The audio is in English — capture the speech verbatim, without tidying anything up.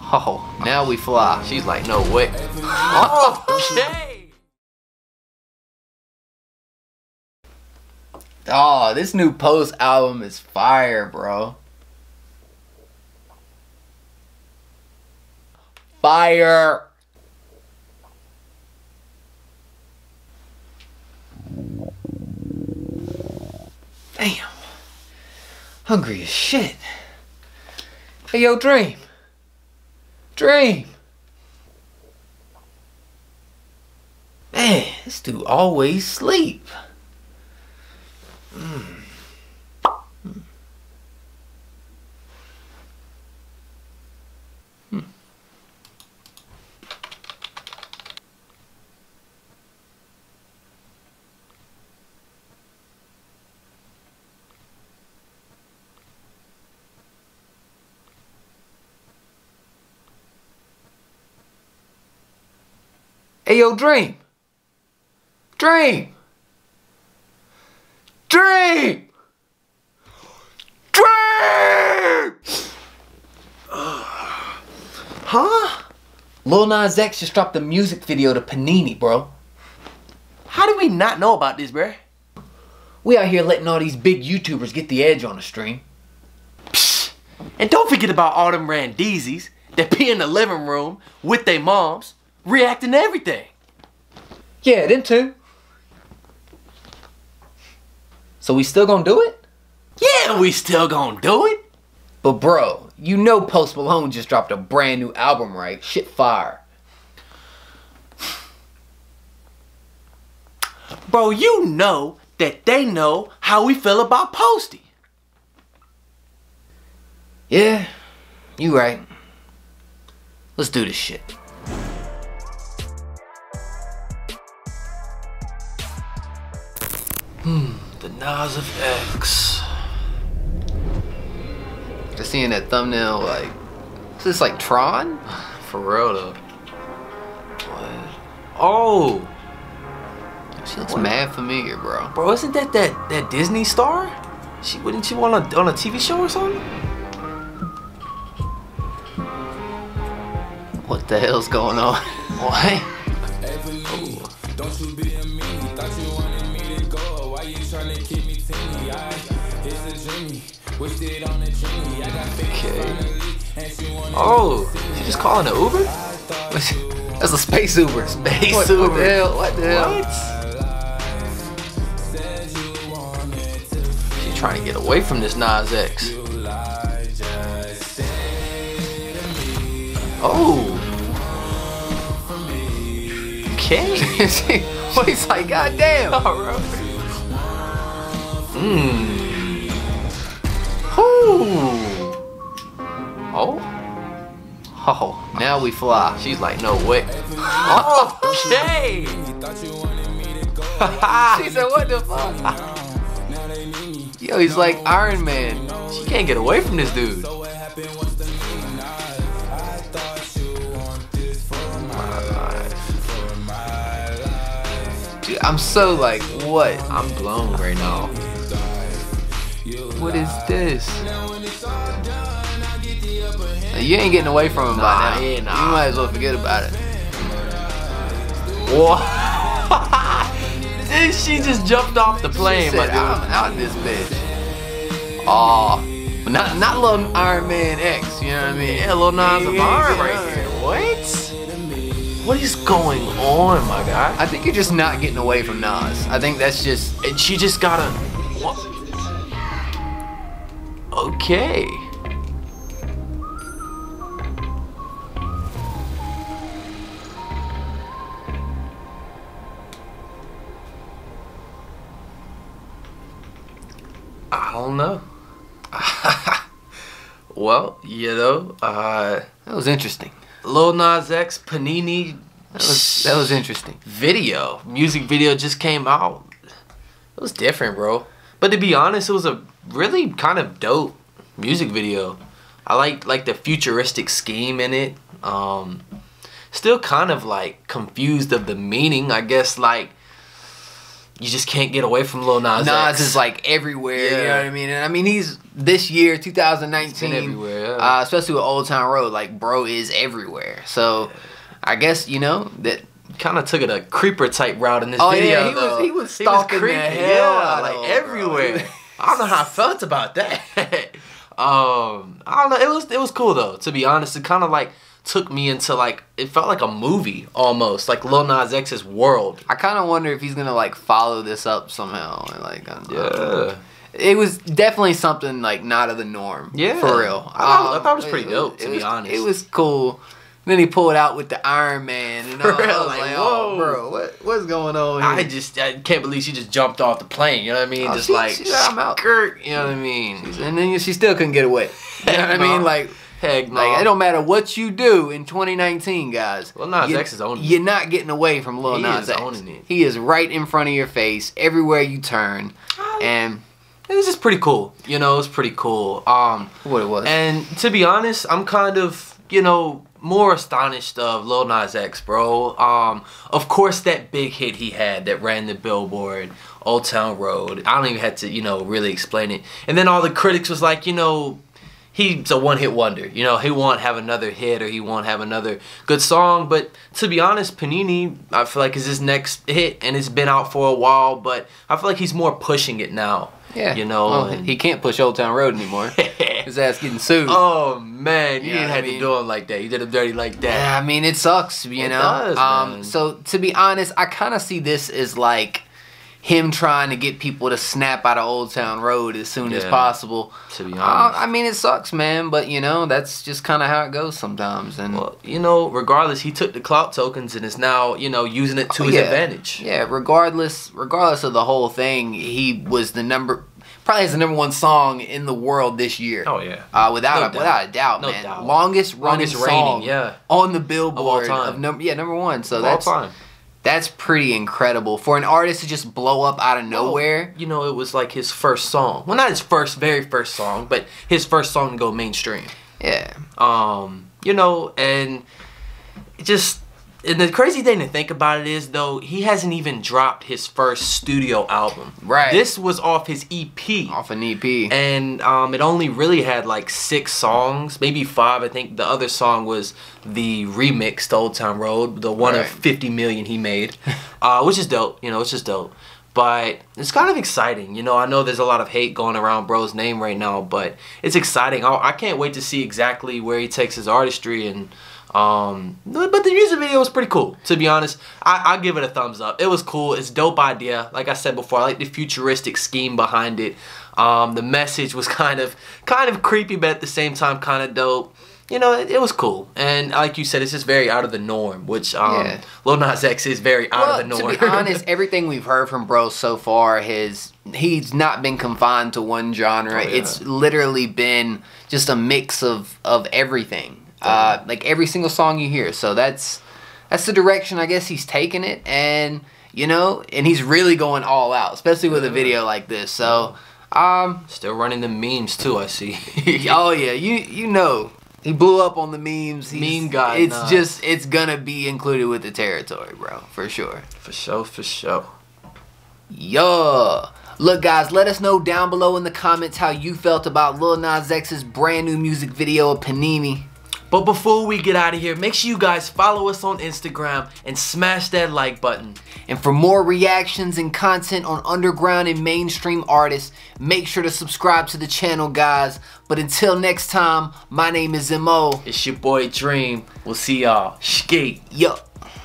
Oh, now we fly. She's like, no way. Oh, okay. Oh, this new Post album is fire, bro. Fire. Damn. Hungry as shit. Hey, yo, Dream. Dream. Man, this dude always sleep. Mm. Mm. Hmm. Hey, yo, Dream. Dream. Dream. Dream. Huh? Lil Nas X just dropped a music video to Panini, bro. How did we not know about this, bruh? We out here letting all these big YouTubers get the edge on the stream. Psh. And don't forget about all them randeezes that be in the living room with their moms, reacting to everything. Yeah, them too. So we still gonna do it? Yeah, we still gonna do it. But bro, you know Post Malone just dropped a brand new album, right? Shit fire. Bro, you know that they know how we feel about Posty. Yeah, you right. Let's do this shit. Hmm, the Nas X. Just seeing that thumbnail, like, is this like Tron? For real though. What? Oh! She looks what? Mad familiar, bro. Bro, isn't that that, that Disney star? She wouldn't she on a on a T V show or something? What the hell's going on? What? Oh. Don't you be a meanie, thought you wanted me to go. Why you trying to keep me teeny? I, it's a dreamy, wished it on a dreamy. I got okay. Oh, she just calling an Uber? That's a space Uber. Space what, Uber. What the hell? What the hell? What? She trying to get away from this Nas X. Oh. Okay. She's like, God damn. Mmm. Ooh. Oh. Oh, now we fly. She's like, no way. Oh, okay. She said, what the fuck? Yo, he's like Iron Man. She can't get away from this dude. Dude, I'm so like, what? I'm blown right now. What is this? You ain't getting away from him nah, by now. Yeah, nah. You might as well forget about it. What? She just jumped off the plane, she said, my dude. I'm out this bitch. Aw. But not, not Lil Iron Man X, you know what I mean? Yeah, Lil Nas X right here. What? What is going on, my guy? I think you're just not getting away from Nas. I think that's just... And she just gotta... What? Okay. I don't know. Well, you know, uh, that was interesting. Lil Nas X Panini. That was that was interesting. Video, music video just came out. It was different, bro. But to be honest, it was a really kind of dope music video. I like like the futuristic scheme in it. Um, still kind of like confused of the meaning. I guess like you just can't get away from Lil Nas. Nas X. is like everywhere. Yeah. You know what I mean? And I mean he's this year, two thousand nineteen. He's been everywhere. Uh, especially with Old Town Road, like bro is everywhere. So yeah. I guess you know that. Kind of took it a creeper type route in this oh, video. Yeah, he though. was he was stalking he was the creepy, hell yeah, out like of him, everywhere. I don't know how I felt about that. um, I don't know. It was it was cool though. To be honest, it kind of like took me into like it felt like a movie almost, like Lil Nas X's world. I kind of wonder if he's gonna like follow this up somehow. Like um, yeah. It was definitely something like not of the norm. Yeah, for real. I thought, um, I thought it was pretty dope. It, to it be was, honest, it was cool. Then he pulled out with the Iron Man, and I was real, like, like, "Oh, whoa. bro, what what's going on here?" I just I can't believe she just jumped off the plane. You know what I mean? Oh, just she, like she, I'm out. skirt. You know what I mean? And then she still couldn't get away. You know what I mean? Like, heck no. Like, it don't matter what you do in twenty nineteen, guys. Lil Nas you, X is owning it. You're not getting away from Lil He Nas is X. owning it. He is right in front of your face, everywhere you turn, and it was just pretty cool. You know, it was pretty cool. Um, what it was. And to be honest, I'm kind of, you know, more astonished of Lil Nas X, bro. Um, of course, that big hit he had that ran the Billboard, Old Town Road. I don't even have to, you know, really explain it. And then all the critics was like, you know, he's a one-hit wonder. You know, he won't have another hit or he won't have another good song. But to be honest, Panini, I feel like is his next hit, and it's been out for a while. But I feel like he's more pushing it now. Yeah, you know, well, he can't push Old Town Road anymore. His ass getting sued. Oh man, you yeah, didn't have to do him like that. You did him dirty like that. Yeah, I mean it sucks, you it know. Does, um, man. So to be honest, I kind of see this as like him trying to get people to snap out of Old Town Road as soon yeah, as possible. To be honest, uh, I mean it sucks, man, but you know that's just kind of how it goes sometimes. And well, you know, regardless, he took the clout tokens and is now, you know, using it to oh, his yeah. advantage. Yeah, regardless, regardless of the whole thing, he was the number. Probably has the number one song in the world this year. Oh yeah, uh, without no a, doubt. without a doubt, no man. Doubt. Longest running Longest song, reigning, yeah, on the Billboard of all time. Of number, yeah, number one. So of that's all time. That's pretty incredible for an artist to just blow up out of nowhere. Well, you know, it was like his first song. Well, not his first, very first song, but his first song to go mainstream. Yeah. Um, you know, and it just. And the crazy thing to think about it is, though, he hasn't even dropped his first studio album. Right. This was off his E P. Off an E P. And um, it only really had like six songs, maybe five. I think the other song was the remix to Old Town Road, the one right. of fifty million he made, uh, which is dope. You know, it's just dope. But it's kind of exciting. You know, I know there's a lot of hate going around bro's name right now, but it's exciting. I, I can't wait to see exactly where he takes his artistry and... Um, but the music video was pretty cool, to be honest. I, I give it a thumbs up. It was cool. It's a dope idea. Like I said before, I like the futuristic scheme behind it. Um, the message was kind of kind of creepy, but at the same time kind of dope. You know, it, it was cool. And like you said, it's just very out of the norm, which um, yeah. Lil Nas X is very out well, of the norm. To be honest, everything we've heard from bro so far, has he's not been confined to one genre. Oh, yeah. It's literally been just a mix of, of everything. Uh, like every single song you hear. So that's that's the direction I guess he's taking it, and you know, and he's really going all out, especially with a video like this. So um still running the memes too, I see. Oh yeah, you you know he blew up on the memes. He's, Meme guy. It's nah. just it's gonna be included with the territory, bro, for sure. For sure, for sure. Yeah. Look, guys, let us know down below in the comments how you felt about Lil Nas X's brand new music video of Panini. But before we get out of here, make sure you guys follow us on Instagram and smash that like button. And for more reactions and content on underground and mainstream artists, make sure to subscribe to the channel, guys. But until next time, my name is M O. It's your boy Dream. We'll see y'all. Skate. Yup.